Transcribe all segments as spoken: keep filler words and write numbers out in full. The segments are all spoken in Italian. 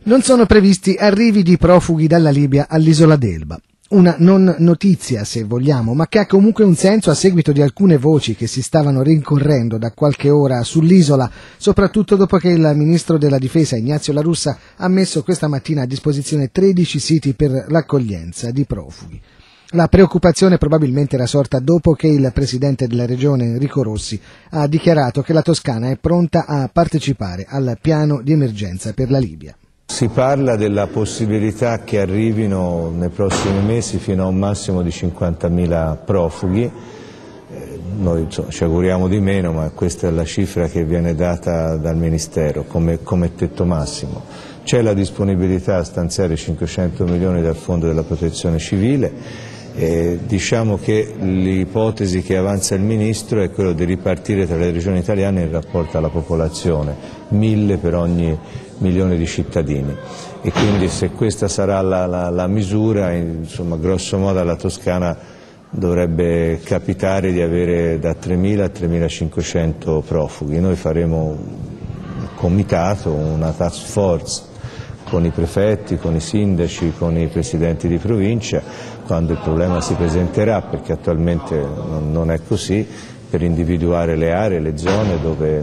Non sono previsti arrivi di profughi dalla Libia all'isola d'Elba. Una non notizia, se vogliamo, ma che ha comunque un senso a seguito di alcune voci che si stavano rincorrendo da qualche ora sull'isola, soprattutto dopo che il ministro della Difesa Ignazio La Russa ha messo questa mattina a disposizione tredici siti per l'accoglienza di profughi. La preoccupazione probabilmente era sorta dopo che il presidente della regione Enrico Rossi ha dichiarato che la Toscana è pronta a partecipare al piano di emergenza per la Libia. Si parla della possibilità che arrivino nei prossimi mesi fino a un massimo di cinquantamila profughi, eh, noi insomma, ci auguriamo di meno, ma questa è la cifra che viene data dal Ministero come, come tetto massimo. C'è la disponibilità a stanziare cinquecento milioni dal Fondo della Protezione Civile. Eh, diciamo che l'ipotesi che avanza il Ministro è quella di ripartire tra le regioni italiane in rapporto alla popolazione, mille per ogni milione di cittadini, e quindi se questa sarà la, la, la misura, insomma, grosso modo alla Toscana dovrebbe capitare di avere da tremila a tremilacinquecento profughi. Noi faremo un comitato, una task force con i prefetti, con i sindaci, con i presidenti di provincia, quando il problema si presenterà, perché attualmente non, non è così, per individuare le aree, le zone dove,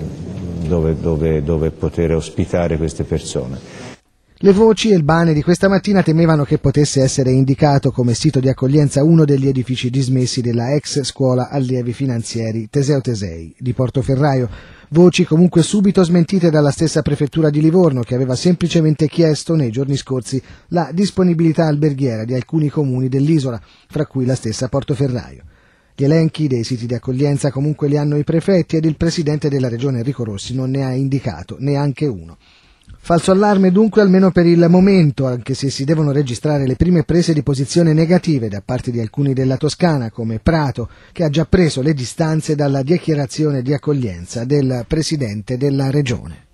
dove, dove, dove poter ospitare queste persone. Le voci elbane di questa mattina temevano che potesse essere indicato come sito di accoglienza uno degli edifici dismessi della ex scuola allievi finanzieri Teseo Tesei di Portoferraio. Voci comunque subito smentite dalla stessa prefettura di Livorno, che aveva semplicemente chiesto nei giorni scorsi la disponibilità alberghiera di alcuni comuni dell'isola, fra cui la stessa Portoferraio. Gli elenchi dei siti di accoglienza comunque li hanno i prefetti ed il presidente della regione Enrico Rossi non ne ha indicato neanche uno. Falso allarme dunque almeno per il momento, anche se si devono registrare le prime prese di posizione negative da parte di alcuni della Toscana, come Prato, che ha già preso le distanze dalla dichiarazione di accoglienza del presidente della regione.